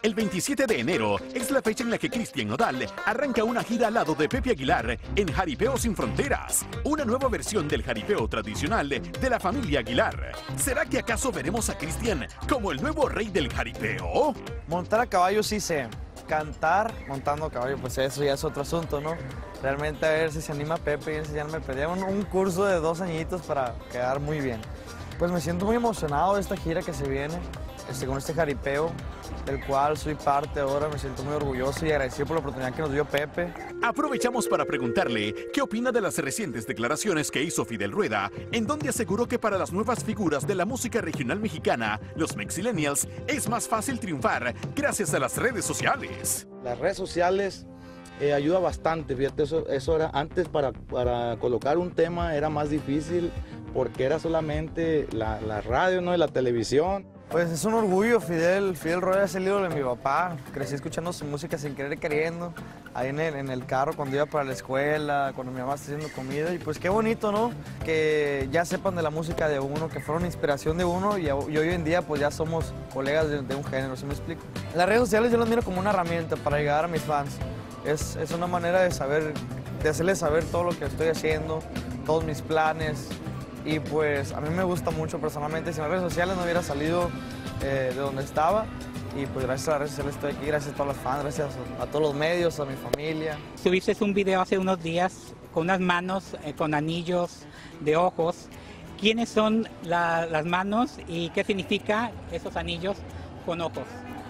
El 27 de enero es la fecha en la que Cristian Nodal arranca una gira al lado de Pepe Aguilar en Jaripeo Sin Fronteras, una nueva versión del jaripeo tradicional de la familia Aguilar. ¿Será que acaso veremos a Cristian como el nuevo rey del jaripeo? Montar a caballo sí sé, cantar montando a caballo, pues eso ya es otro asunto, ¿no? Realmente a ver si se anima Pepe y enseñarme, pedí un curso de 2 añitos para quedar muy bien. Pues me siento muy emocionado de esta gira que se viene, con este jaripeo, del cual soy parte ahora. Me siento muy orgulloso y agradecido por la oportunidad que nos dio Pepe. Aprovechamos para preguntarle qué opina de las recientes declaraciones que hizo Fidel Rueda, en donde aseguró que para las nuevas figuras de la música regional mexicana, los Mexillennials, es más fácil triunfar gracias a las redes sociales. Las redes sociales ayuda bastante, fíjate, eso era antes para colocar un tema era más difícil porque era solamente la radio, ¿no? Y la televisión. Pues es un orgullo, Fidel Rueda es el ídolo de mi papá. Crecí escuchando su música sin querer y queriendo, ahí en el carro cuando iba para la escuela, cuando mi mamá estaba haciendo comida. Y pues qué bonito, ¿no? Que ya sepan de la música de uno, que fueron inspiración de uno y hoy en día pues ya somos colegas de un género, ¿sí me explico? Las redes sociales yo las miro como una herramienta para llegar a mis fans. Es una manera de hacerles saber todo lo que estoy haciendo, todos mis planes. Y pues a mí me gusta mucho personalmente. Si en las redes sociales no hubiera salido de donde estaba, y pues gracias a las redes sociales estoy aquí, gracias a todos los fans, gracias a todos los medios, a mi familia. Subiste un video hace unos días con unas manos con anillos de ojos. ¿Quiénes son las manos y qué significa esos anillos con ojos?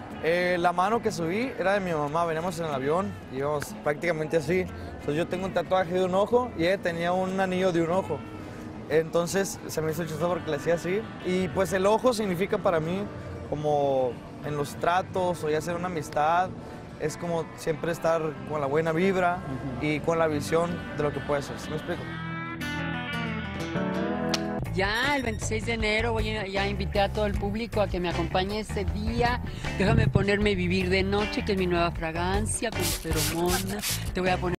La mano que subí era de mi mamá, veníamos en el avión, íbamos prácticamente así. Entonces yo tengo un tatuaje de un ojo y ella tenía un anillo de un ojo. Entonces se me hizo chistoso porque le hacía así. Y pues el ojo significa para mí como en los tratos o ya sea una amistad, es como siempre estar con la buena vibra y con la visión de lo que puede ser. ¿Sí me explico? Ya el 26 de enero ya invité a todo el público a que me acompañe ese día. Déjame ponerme Vivir de Noche, que es mi nueva fragancia con feromonas. Te voy a poner